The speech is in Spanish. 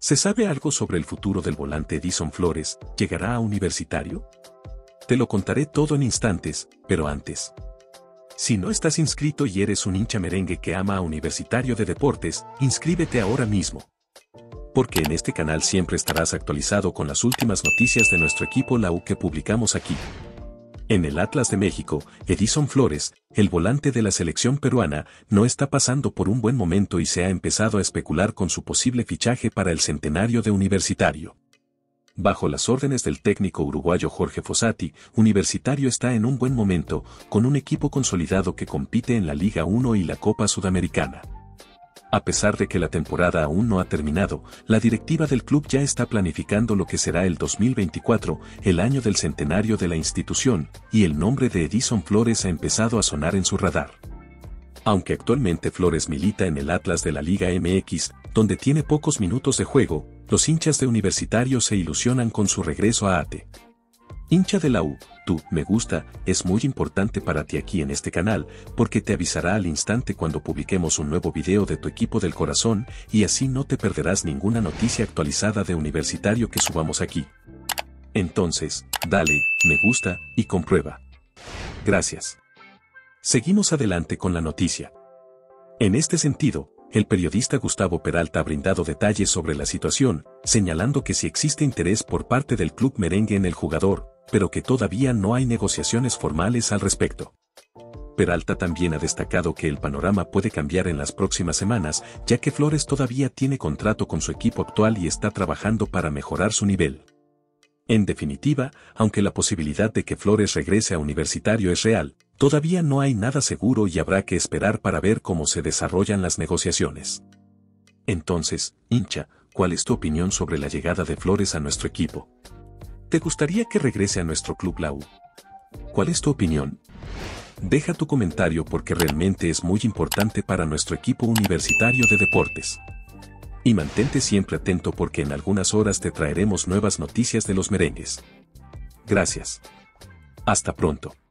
¿Se sabe algo sobre el futuro del volante Edison Flores? ¿Llegará a Universitario? Te lo contaré todo en instantes, pero antes. Si no estás inscrito y eres un hincha merengue que ama a Universitario de Deportes, inscríbete ahora mismo. Porque en este canal siempre estarás actualizado con las últimas noticias de nuestro equipo la U que publicamos aquí. En el Atlas de México, Edison Flores, el volante de la selección peruana, no está pasando por un buen momento y se ha empezado a especular con su posible fichaje para el centenario de Universitario. Bajo las órdenes del técnico uruguayo Jorge Fossati, Universitario está en un buen momento, con un equipo consolidado que compite en la Liga 1 y la Copa Sudamericana. A pesar de que la temporada aún no ha terminado, la directiva del club ya está planificando lo que será el 2024, el año del centenario de la institución, y el nombre de Edison Flores ha empezado a sonar en su radar. Aunque actualmente Flores milita en el Atlas de la Liga MX, donde tiene pocos minutos de juego, los hinchas de Universitario se ilusionan con su regreso a ATE. Hincha de la U, tu me gusta es muy importante para ti aquí en este canal, porque te avisará al instante cuando publiquemos un nuevo video de tu equipo del corazón y así no te perderás ninguna noticia actualizada de Universitario que subamos aquí. Entonces, dale, me gusta y comprueba. Gracias. Seguimos adelante con la noticia. En este sentido, el periodista Gustavo Peralta ha brindado detalles sobre la situación, señalando que sí existe interés por parte del club merengue en el jugador, pero que todavía no hay negociaciones formales al respecto. Peralta también ha destacado que el panorama puede cambiar en las próximas semanas, ya que Flores todavía tiene contrato con su equipo actual y está trabajando para mejorar su nivel. En definitiva, aunque la posibilidad de que Flores regrese a Universitario es real, todavía no hay nada seguro y habrá que esperar para ver cómo se desarrollan las negociaciones. Entonces, hincha, ¿cuál es tu opinión sobre la llegada de Flores a nuestro equipo? ¿Te gustaría que regrese a nuestro club la U? ¿Cuál es tu opinión? Deja tu comentario porque realmente es muy importante para nuestro equipo Universitario de Deportes. Y mantente siempre atento porque en algunas horas te traeremos nuevas noticias de los merengues. Gracias. Hasta pronto.